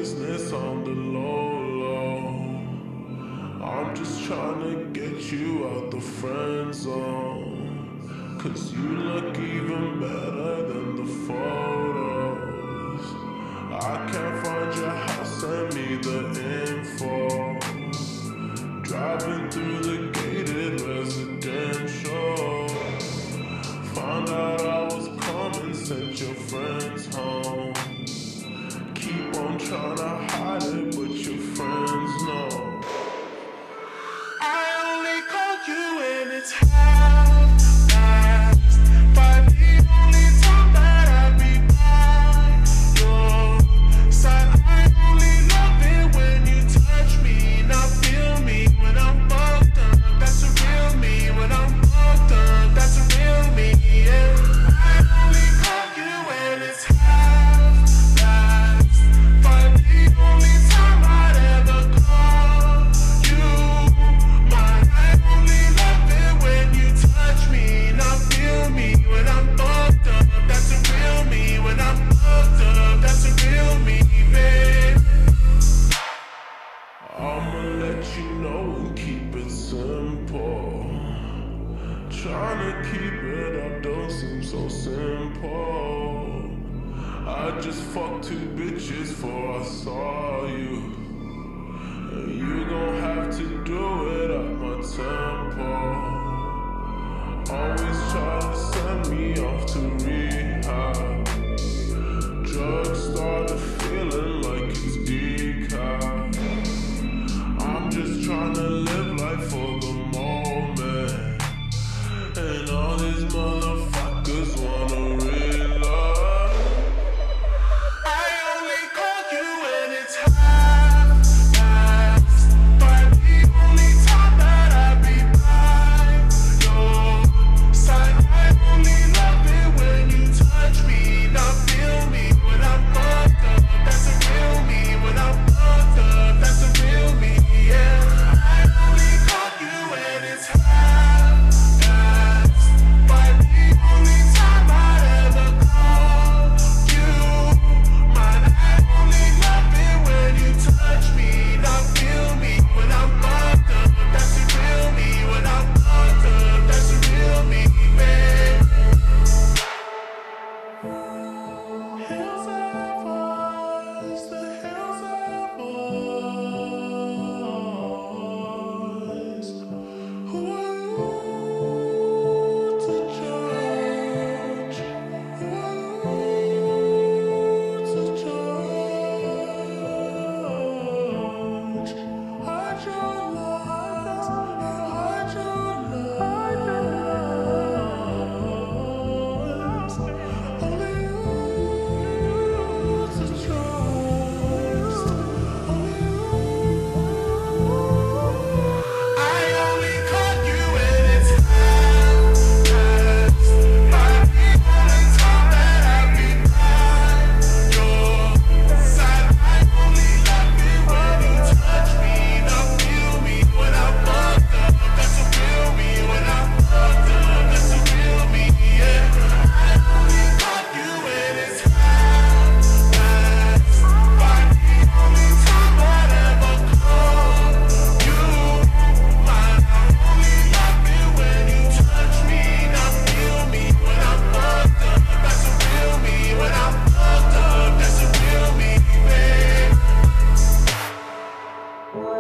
business on the low low. I'm just trying to get you out the friend zone, 'cause you look even better than the photos. I can't find your house, send me the info. Driving through the gated residential, found out I was coming, sent your friends home. Keep on trying to hide it, but your friends know. I only call you when it's half past 5. The only time that I be by your side. I only love it when you touch me, not feel me when I'm fucked up. That's a real me. When I'm fucked up, that's a real me, yeah. I only call you when it's half past 5. The only time I'd ever call you mine. I only love it when you touch me, not feel me when I'm fucked up. That's a real me. When I'm fucked up, that's a real me, babe. I'ma let you know and keep it simple. Tryna keep it up don't seem so simple. I just fucked 2 bitches before I saw you, and you gon' have to do it at my tempo. Always try to send me off to rehab. Drugs started feeling like it's decaf. I'm just tryna live life for the moment, and all these motherfuckers wanna realize. I only call you when it's half past 5. The only time that I be by your side. I only love it when you touch me, not feel me when I'm fucked up. That's a real me. When I'm fucked up, that's a real me, yeah. I only call you when it's half past 5. The only time I'd ever call you mine. I only love it when you touch me, not feel me when I'm fucked up. That's a real me. When I'm fucked up, that's a real me, babe. Hills have eyes, the hills have eyes. Who are you to judge? Who are you to judge? Hide your lies, hide your lies. Only you to trust. Only you. I only call you when it's half past 5. The only time that I be by your side. I only love it when you touch me, not feel me when I'm fucked up. That's a real me. When I'm fucked up, that's a real me, yeah. I only call you when it's half past 5. The only time I'd ever call you mine. I only love it when you touch me, not feel me when I'm fucked up. That's a real me. When I'm fucked up, that's a real me, babe.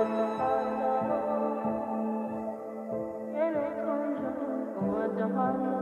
What the